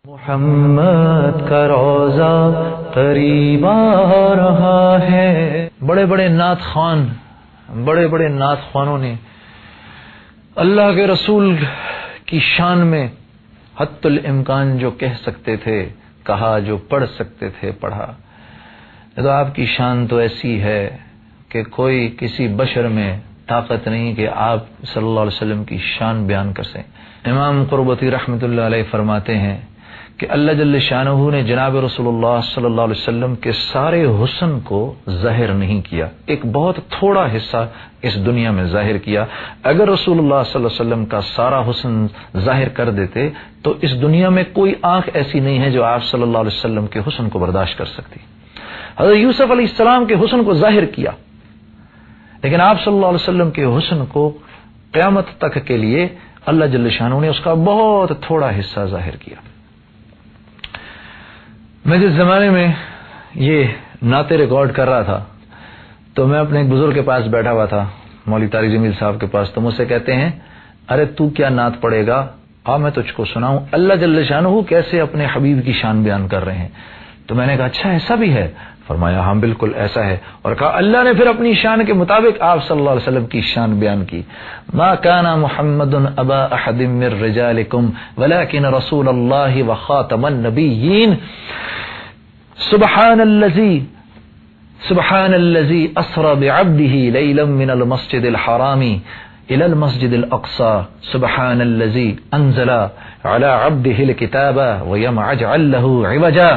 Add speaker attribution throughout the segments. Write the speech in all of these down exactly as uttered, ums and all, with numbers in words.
Speaker 1: محمد کا روزہ قریب آ رہا ہے۔ بڑے بڑے نعت خوان بڑے بڑے نعت خوانوں نے اللہ کے رسول کی شان میں حتی الامکان جو کہہ سکتے تھے کہا، جو پڑھ سکتے تھے پڑھا۔ تو آپ کی شان تو ایسی ہے کہ کوئی کسی بشر میں طاقت نہیں کہ آپ صلی اللہ علیہ وسلم کی شان بیان کر سکیں۔ امام قربتی رحمۃ اللہ علیہ فرماتے ہیں کہ اللہ جل شانہ نے جناب رسول اللہ صلی اللہ علیہ وسلم کے سارے حسن کو ظاہر نہیں کیا، ایک بہت تھوڑا حصہ اس دنیا میں ظاہر کیا۔ اگر رسول اللہ صلی اللہ علیہ وسلم کا سارا حسن ظاہر کر دیتے تو اس دنیا میں کوئی آنکھ ایسی نہیں ہے جو آپ صلی اللہ علیہ وسلم کے حسن کو برداشت کر سکتی۔ حضرت یوسف علیہ السلام کے حسن کو ظاہر کیا، لیکن آپ صلی اللہ علیہ وسلم کے حسن کو قیامت تک کے لیے اللہ جل شانہ نے اس کا بہت تھوڑا حصہ ظاہر کیا۔ میں جس زمانے میں یہ نعتیں ریکارڈ کر رہا تھا تو میں اپنے ایک بزرگ کے پاس بیٹھا ہوا تھا، مولوی طارق جمیل صاحب کے پاس، تو مجھ سے کہتے ہیں ارے تو کیا نعت پڑھے گا، آ میں تجھ کو سناؤں اللہ جل شانہ کیسے اپنے حبیب کی شان بیان کر رہے ہیں۔ تو میں نے کہا اچھا ایسا بھی ہے؟ فرمایا ہاں بالکل ایسا ہے، اور کہا اللہ نے پھر اپنی شان کے مطابق آپ صلی اللہ علیہ وسلم کی شان بیان کی۔ ما کان محمد ابا احد من رجالکم ولکن رسول اللہ وخاتم النبیین سبحان الذی سبحان الذی اسری بعبده لیلا من المسجد الحرام الى المسجد الاقصى سبحان الذی انزل على عبده الكتاب ولم يجعل له عوجا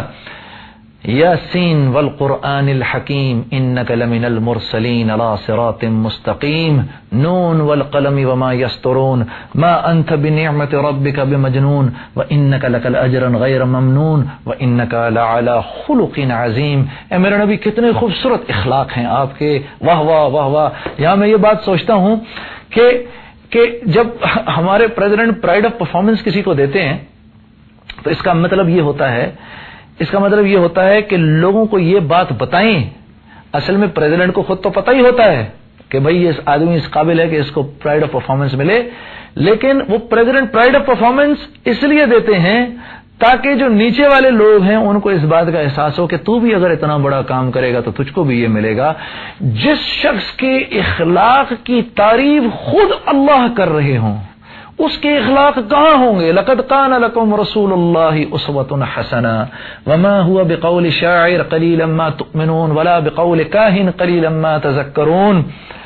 Speaker 1: یاسین والقرآن الحکیم انک لمن المرسلین علی صراط مستقیم نون والقلم وما یسطرون ما انت بنعمت ربک بمجنون وانک لکالاجر غیر ممنون وانک لعلی خلق عظیم۔ اے میرے نبی کتنے خوبصورت اخلاق ہیں آپ کے، واہ واہ واہ واہ۔ یہاں میں یہ بات سوچتا ہوں کہ کہ جب ہمارے پریزیڈنٹ پرائیڈ آف پرفارمنس کسی کو دیتے ہیں تو اس کا مطلب یہ ہوتا ہے اس کا مطلب یہ ہوتا ہے کہ لوگوں کو یہ بات بتائیں۔ اصل میں پریزیڈنٹ کو خود تو پتہ ہی ہوتا ہے کہ بھئی اس آدمی اس قابل ہے کہ اس کو پرائیڈ آف پرفارمنس ملے، لیکن وہ پریزیڈنٹ پرائیڈ آف پرفارمنس اس لیے دیتے ہیں تاکہ جو نیچے والے لوگ ہیں ان کو اس بات کا احساس ہو کہ تو بھی اگر اتنا بڑا کام کرے گا تو تجھ کو بھی یہ ملے گا۔ جس شخص کے اخلاق کی تعریف خود اللہ کر رہے ہوں اس کے اخلاق کہاں ہوں گے؟ لقد کان لکم رسول اللہ اسوۃ حسنہ وما هو بقول شاعر قلیلا ما تؤمنون ولا بقول کاہن قلیلا ما تذکرون۔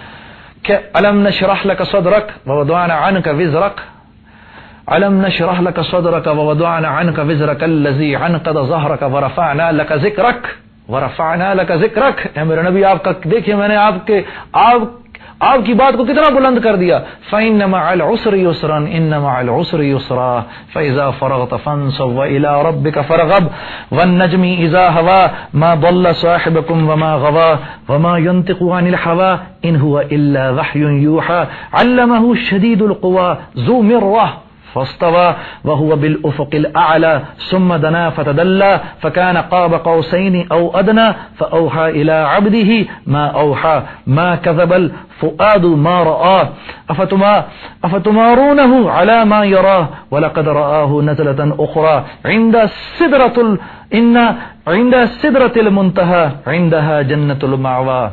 Speaker 1: الم نشرح لك صدرك ووضعنا عنك وزرك الم نشرح لك صدرك ووضعنا عنك وزرك الذي عنقض ظهرك ورفعنا لك ذكرك ورفعنا لك ذكرك۔ اے میرے نبی آپ کا دیکھیے میں نے آپ کے آپ آپ کی بات کو کتنا بلند کر دیا۔ فَإِنَّ مَعَ الْعُسْرِ يُسْرًا إِنَّ مَعَ الْعُسْرِ يُسْرًا فَإِذَا فَرَغْتَ فَانصَبْ وَإِلَىٰ رَبِّكَ فَارْغَب وَالنَّجْمِ إِذَا هَوَىٰ مَا ضَلَّ صَاحِبُكُمْ وَمَا غَوَىٰ وَمَا يَنطِقُ عَنِ الْهَوَىٰ إِنْ هُوَ إِلَّا وَحْيٌ يُوحَىٰ عَلَّمَهُ شَدِيدُ الْقُوَىٰ ذُو مِرَّةٍ فاستوى وهو بالأفق الأعلى ثم دنا فتدلى فكان قاب قوسين أو أدنى فأوحى إلى عبده ما أوحى ما كذب الفؤاد ما رآه أفتما أفتمارونه على ما يراه ولقد رآه نزلة أخرى عند سدرة إن عند سدرة المنتهى عندها جنة المأوى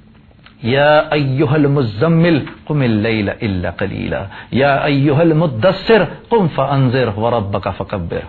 Speaker 1: یا ایھا المزمل قم اللیل الا قلیلا یا ایھا المدثر قم فانذر وربک فکبر۔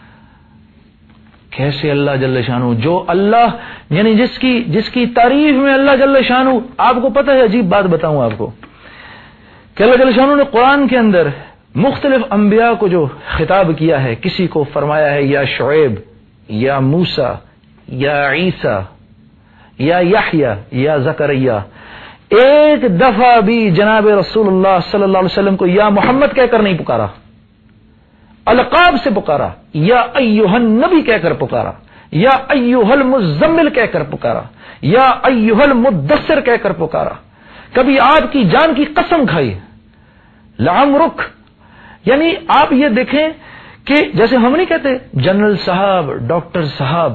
Speaker 1: کیسے اللہ جل شانہ، جو اللہ یعنی جس کی جس کی تعریف میں اللہ جل شانہ، آپ کو پتہ ہے عجیب بات بتاؤں آپ کو کہ اللہ جل شانہ نے قرآن کے اندر مختلف انبیاء کو جو خطاب کیا ہے، کسی کو فرمایا ہے یا شعیب یا موسیٰ یا عیسیٰ یا یحییٰ یا زکریا، ایک دفعہ بھی جناب رسول اللہ صلی اللہ علیہ وسلم کو یا محمد کہہ کر نہیں پکارا، القاب سے پکارا، یا ایھا النبی کہہ کر پکارا، یا ایھا المزمل کہہ کر پکارا، یا ایھا المدثر کہہ کر پکارا۔ کبھی آپ کی جان کی قسم کھائی لعمرک، یعنی آپ یہ دیکھیں کہ جیسے ہم نہیں کہتے جنرل صاحب، ڈاکٹر صاحب،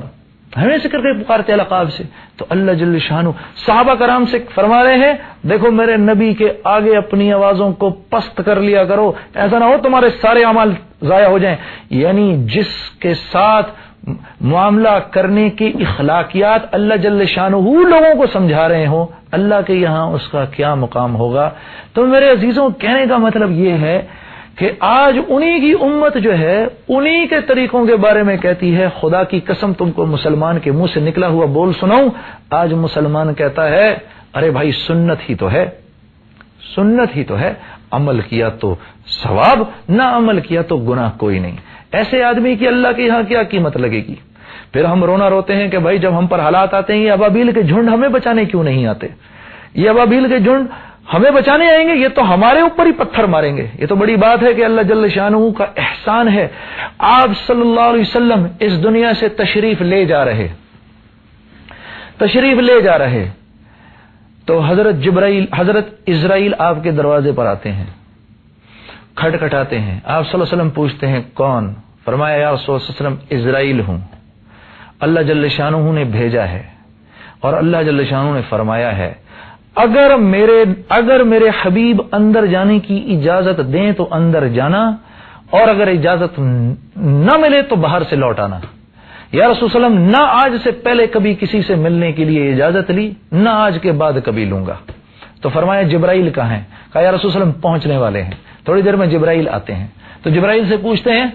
Speaker 1: ہمیں ذکر کے پکارتے القاب سے. تو اللہ جل شانہ صحابہ کرام سے فرما رہے ہیں دیکھو میرے نبی کے آگے اپنی آوازوں کو پست کر لیا کرو، ایسا نہ ہو تمہارے سارے اعمال ضائع ہو جائیں. یعنی جس کے ساتھ معاملہ کرنے کی اخلاقیات اللہ جل شانہ لوگوں کو سمجھا رہے ہوں، اللہ کے یہاں اس کا کیا مقام ہوگا. تو میرے عزیزوں کہنے کا مطلب یہ ہے کہ آج انہی کی امت جو ہے انہی کے طریقوں کے بارے میں کہتی ہے. خدا کی قسم تم کو مسلمان کے منہ سے نکلا ہوا بول سناؤں، آج مسلمان کہتا ہے ارے بھائی سنت ہی تو ہے، سنت ہی تو ہے، عمل کیا تو ثواب، نہ عمل کیا تو گناہ کوئی نہیں. ایسے آدمی کی اللہ کے یہاں کیا قیمت لگے گی؟ پھر ہم رونا روتے ہیں کہ بھائی جب ہم پر حالات آتے ہیں یہ ابابیل کے جھنڈ ہمیں بچانے کیوں نہیں آتے؟ یہ ابابیل کے جھنڈ ہمیں بچانے آئیں گے، یہ تو ہمارے اوپر ہی پتھر ماریں گے. یہ تو بڑی بات ہے کہ اللہ جل شانہ کا احسان ہے. آپ صلی اللہ علیہ وسلم اس دنیا سے تشریف لے جا رہے تشریف لے جا رہے تو حضرت جبرائیل حضرت اسرائیل آپ کے دروازے پر آتے ہیں، کھٹکھٹاتے ہیں. آپ صلی اللہ علیہ وسلم پوچھتے ہیں کون؟ فرمایا یا رسول اللہ صلی اللہ علیہ وسلم اسرائیل ہوں، اللہ جل شانہ نے بھیجا ہے. اور اللہ جل شانہ نے فرمایا ہے اگر میرے اگر میرے حبیب اندر جانے کی اجازت دیں تو اندر جانا، اور اگر اجازت نہ ملے تو باہر سے لوٹ آنا. یا رسول اللہ علیہ وسلم نہ آج سے پہلے کبھی کسی سے ملنے کے لیے اجازت لی، نہ آج کے بعد کبھی لوں گا. تو فرمایا جبرائیل کہاں ہیں؟ کہا یا رسول اللہ علیہ وسلم پہنچنے والے ہیں، تھوڑی دیر میں جبرائیل آتے ہیں. تو جبرائیل سے پوچھتے ہیں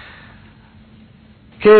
Speaker 1: کہ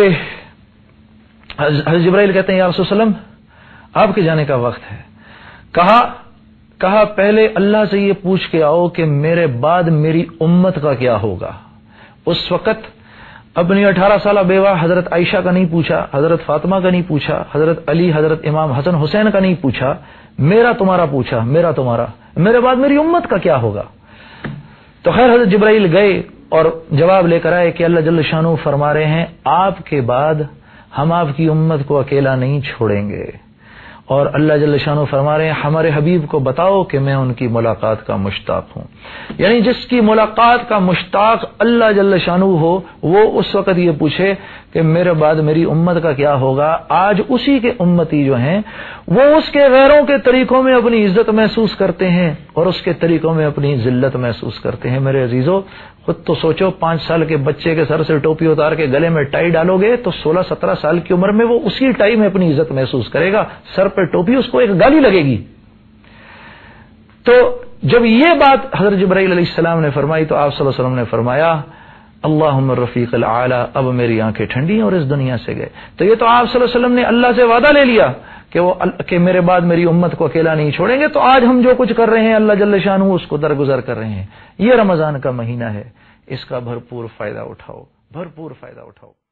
Speaker 1: حضرت جبرائیل کہتے ہیں یا رسول اللہ علیہ وسلم آپ کے جانے کا وقت ہے. کہا کہا پہلے اللہ سے یہ پوچھ کے آؤ کہ میرے بعد میری امت کا کیا ہوگا. اس وقت اپنی اٹھارہ سالہ بیوہ حضرت عائشہ کا نہیں پوچھا، حضرت فاطمہ کا نہیں پوچھا، حضرت علی حضرت امام حسن حسین کا نہیں پوچھا، میرا تمہارا پوچھا، میرا تمہارا، میرے بعد میری امت کا کیا ہوگا. تو خیر حضرت جبرائیل گئے اور جواب لے کر آئے کہ اللہ جل شانہ فرما رہے ہیں آپ کے بعد ہم آپ کی امت کو اکیلا نہیں چھوڑیں گے. اور اللہ جل شانہ فرما رہے ہیں ہمارے حبیب کو بتاؤ کہ میں ان کی ملاقات کا مشتاق ہوں. یعنی جس کی ملاقات کا مشتاق اللہ جل شانہ ہو وہ اس وقت یہ پوچھے کہ میرے بعد میری امت کا کیا ہوگا. آج اسی کے امتی جو ہیں وہ اس کے غیروں کے طریقوں میں اپنی عزت محسوس کرتے ہیں اور اس کے طریقوں میں اپنی ذلت محسوس کرتے ہیں. میرے عزیزو خود تو سوچو پانچ سال کے بچے کے سر سے ٹوپی اتار کے گلے میں ٹائی ڈالو گے تو سولہ سترہ سال کی عمر میں وہ اسی ٹائی میں اپنی عزت محسوس کرے گا. سر پہ ٹوپی اس کو ایک گالی لگے گی. تو جب یہ بات حضرت جبرائیل علیہ السلام نے فرمائی تو آپ صلی اللہ علیہ وسلم نے فرمایا اللہم الرفیق الاعلی، اب میری آنکھیں ٹھنڈی ہیں اور اس دنیا سے گئے. تو یہ تو آپ صلی اللہ علیہ وسلم نے اللہ سے وعدہ لے لیا کہ وہ کہ میرے بعد میری امت کو اکیلا نہیں چھوڑیں گے. تو آج ہم جو کچھ کر رہے ہیں اللہ جل شانہ اس کو درگزر کر رہے ہیں. یہ رمضان کا مہینہ ہے، اس کا بھرپور فائدہ اٹھاؤ، بھرپور فائدہ اٹھاؤ.